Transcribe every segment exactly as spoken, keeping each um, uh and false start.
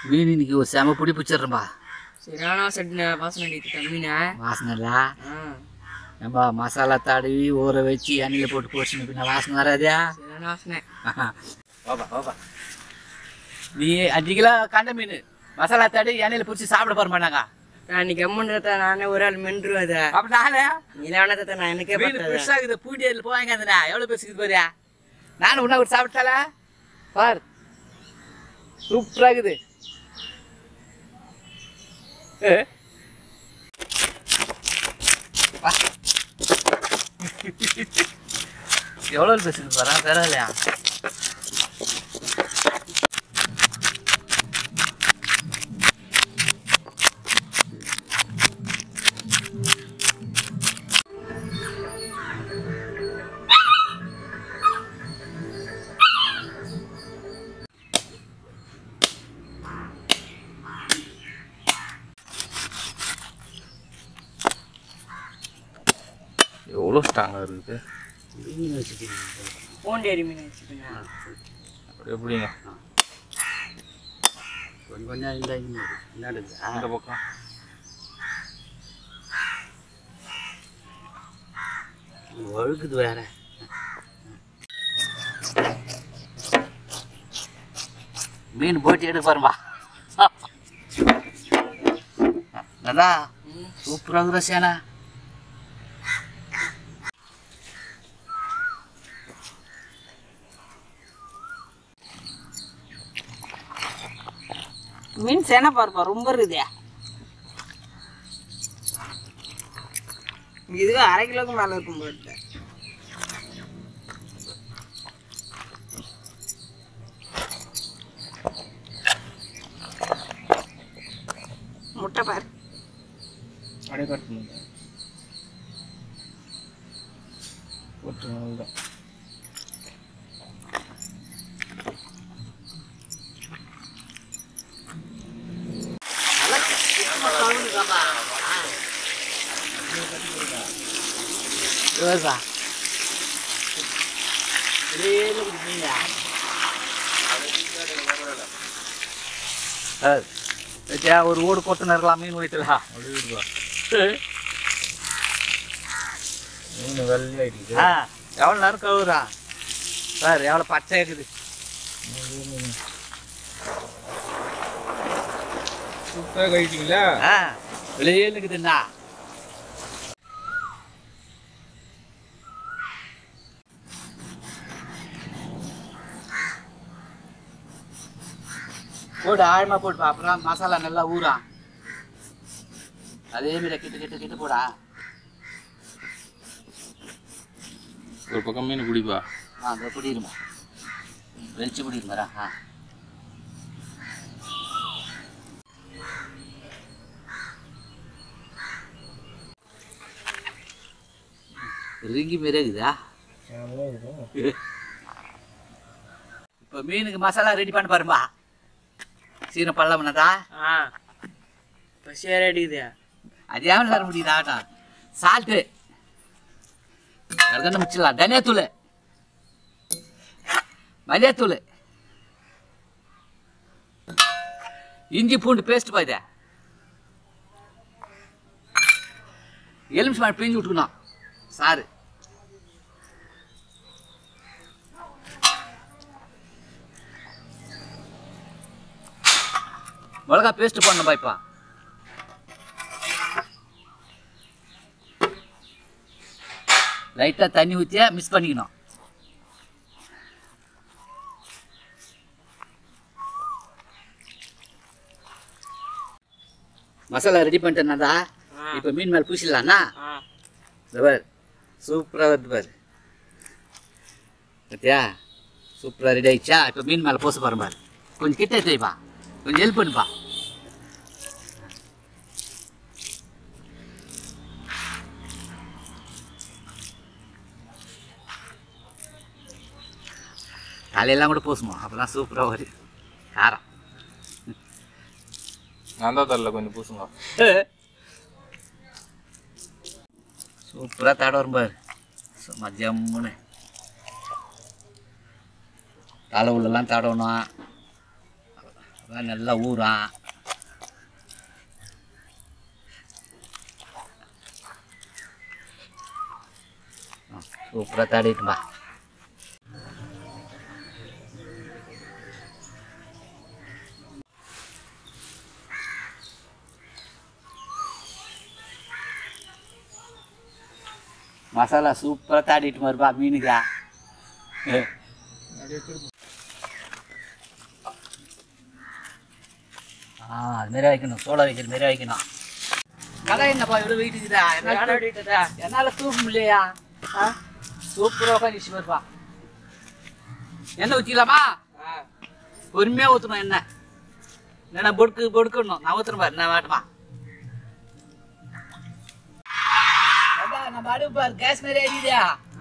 மீன் இன்னைக்கு ஒரு செம பிடி பிடிச்சிடுறேன்பா. சரியான சட்னி வாசனை அடிக்குது மீன். வாசனைல நம்ம மசாலா தடவி ஊற வச்சு எண்ணெயில் போட்டு போச்சுன்னு பின்ன வாசனை வராதியா? சரியான வாசனை. ஓபா ஓபா நீ அஞ்சு கிலோ கண்ட மீன் மசாலா தடவி எண்ணெயில் பிடிச்சி சாப்பிட போற மாட்டாங்க. நான் இன்னைக்கு அம்மன் நானே ஒரு ஆள் மென்றுவேன். அதை அப்ப நானே இல்லாம நான் எனக்கே மீன் பெருசாக இருக்குது. பூண்டியில் போவாங்க அந்த எவ்வளோ பேசிக்குது பாரியா? நானும் உன்ன ஒரு சாப்பிட்டால பார் சூப்பராக இருக்குது. எவ்வளோ பேசுது பாரா பரவாயில்லையா? எவ்வளோ ஸ்ட்ராங்காக இருக்குது. மீன் வச்சுக்கீங்க பூண்டேரி மீன் வச்சுக்கோங்க. எப்படிங்க கொஞ்சம் கொஞ்சம் இந்த இந்த பக்கம் ஒழுக்குது வேற. மீன் போட்டி எடுக்க பாருப்பா. நல்லா சூப்பராக ரசியானா. மீன் சேனை பாருப்பா ரொம்ப இருக்குதே. இதுவே அரை கிலோக்கு மேலே இருக்கும் போட்டு. முட்டை பாரு அப்படியே கட் பண்ணுங்க போட்டு நல்லா ஒரு ஓடு கொத்து நிறலாம் மீன் வைத்தலா மீன் வெள்ளி ஆயிடுச்சு. எவ்வளோ நேரம் கவுறா சார்? எவ்வளோ பச்சை இருக்குது. சூப்பராக கழிச்சிங்களா? ஆ வெளியே இருக்குதுண்ணா. போடு ஆழமாக போட்டுப்பா. அப்புறம் மசாலா நல்லா ஊறா. அதே மாதிரி கிட்ட கிட்ட கிட்ட போடா. ஒரு பக்கம் மீன் பிடிப்பா. ஆ அந்த பிடிக்குமா வெளிச்சு பிடிக்குமாரா? ஆ ரிங்கி மாரியே இருக்குதா? இப்போ மீனுக்கு மசாலா ரெடி பண்ண பாருப்பா. சீரம் பல்லம்னதா? ஆ பசியார அடிக்குது. அது எவ்வளோ நேரம் முடியுது ஆட்டம்? சால்ட்டு அதுதானே முடிச்சிடலாம். தனியாத்தூள், மல்லியாத்தூள், இஞ்சி பூண்டு பேஸ்ட் பாய்த, எலுமிச்சை மாடு பிழிஞ்சு விட்டுக்கணும் சாறு. மிளகா பேஸ்ட் போடணும் பாய்ப்பா. லைட்டாக தண்ணி ஊற்றியா மிக்ஸ் பண்ணிக்கணும். மசாலா ரெடி பண்ணிட்டேன்னாதா இப்போ மீன் மேலே பூசிடலாண்ணா. பார் சூப்பராக வருது பாரு. பார்த்தியா சூப்பராக ரெடி ஆயிடுச்சா? இப்போ மீன் மேலே பூச பாரு பாரு. கொஞ்சம் கிட்டே தேய்ப்பா, கொஞ்சம் ஹெல்ப் பண்ணுப்பா. தலையெல்லாம் கூட பூசுமா, அப்போ தான் சூப்பராக வரும் காரம். நான் தான் தரல கொஞ்சம் பூசுங்க. சூப்பராக தடை வரும் பாரு. சும்மா ஜம்முன்னு தலை உள்ளெல்லாம் தடவணும். அதான் நல்லா ஊறான். சூப்பராக தாடிட்டுமா. மசாலா சூப்பராக தாடிட்டு மாதிரிப்பா மீனுக்கா. ஆ அதுமாரி வைக்கணும், சோளை வைக்கிற மாரி வைக்கணும். கடை என்னப்பா இவ்வளோ வீட்டுக்குதா? என்ன என்னால் தூக்க முடியலையா? ஆ சூப்பராக உட்காந்துச்சு பாருப்பா. எண்ணெய் ஊற்றிக்கலாமா? பொறுமையாக ஊற்றணும் எண்ணெய். இல்லைன்னா பொடுக்கு பொடுக்கணும். நான் ஊற்றுறேன் பாரு, என்ன வேட்டுமா? நம்ம அடுப்பு பாரு, கேஸ் மாதிரி அடிக்குதா?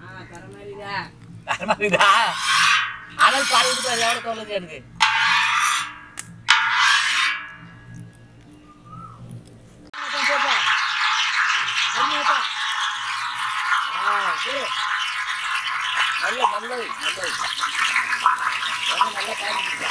தர மாதிரிதா? அனல் பாருது பாரு, எவ்வளோ தோணுது எனக்கு. நல்ல நல்லது நல்லது நல்லா காய்ச்சிருக்கா.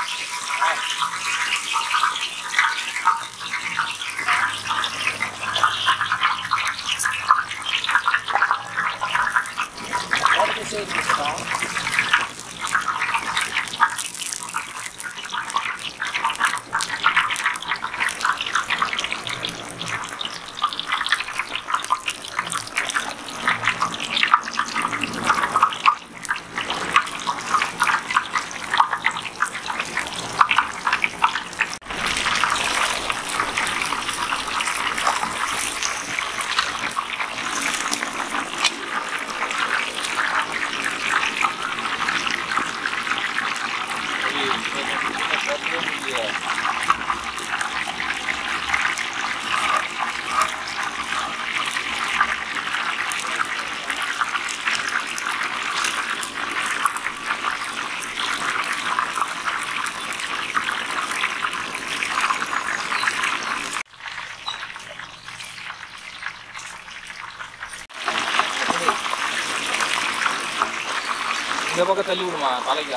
இந்த பக்கம் தள்ளி விடுமா தலைக்கா.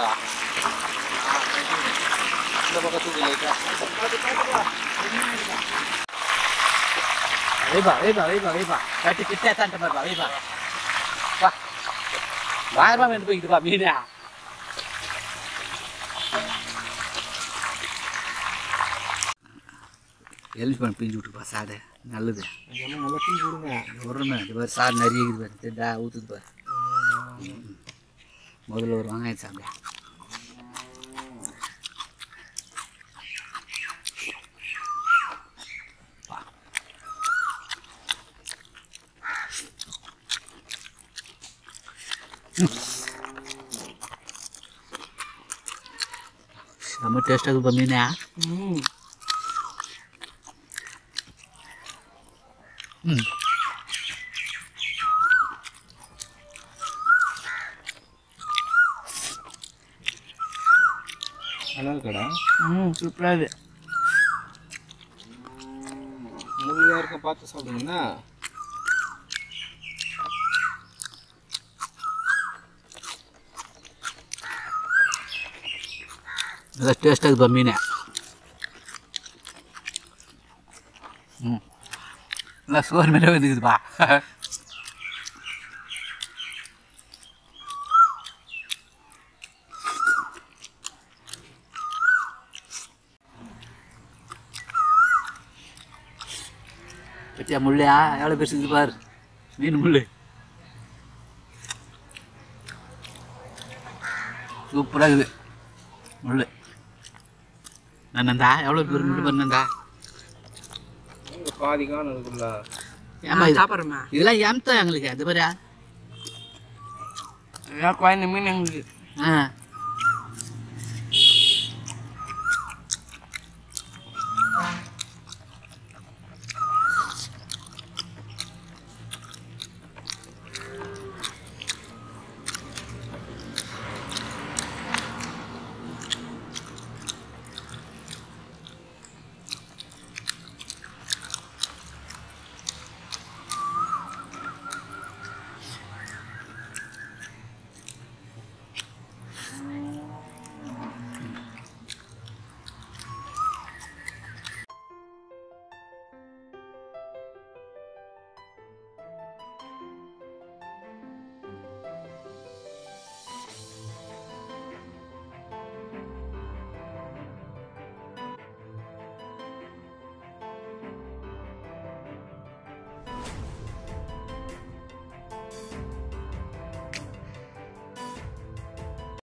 இந்த பக்கம் தூக்கி லைட்டா. வைப்பா வைப்பா வைப்பா வைப்பா கட்டி கிட்டே தாண்ட பாருப்பா. வைப்பா வா வாரமா வேண்டு போய்க்குதுப்பா மீனா. எலுமிச்சு பழம் பிஞ்சு விட்டுருப்பா சாடு நல்லது. நல்லா தூக்கி விடுங்க. உருமை இது பாரு, சாடு நிறைய இருக்குது பாரு. திட்டா ஊற்றுது பாரு. முதல்ல ஒரு வெங்காயம் சாப்பிட. செம்ம டேஸ்ட்டாக இருக்குப்பா மீனா. ம் ம் நல்லா இருக்கடா. ம் சூப்பராக இது. முள்ளையாக இருக்க பார்த்து சாப்பிடுங்கண்ணா. நல்லா டேஸ்ட்டாக இருக்குப்பா மீன். ம் நல்லா சோறு மேலே வந்துக்குதுப்பா. பச்சா முள்ளையா எவ்வளோ பெருசு இருக்குது பாரு மீன் முள். சூப்பராக இருக்குது முள். நந்தா எவ்வளோ பேர் முள் பண்ணந்தா? பாதி காணும் இருக்குல்ல. ஏமா இது சாப்பிட்றேம்மா. இதெல்லாம் ஏம்தான் எங்களுக்கு அது பாரு. எல்லாம் குழந்தை மீன் எங்களுக்கு. ஆ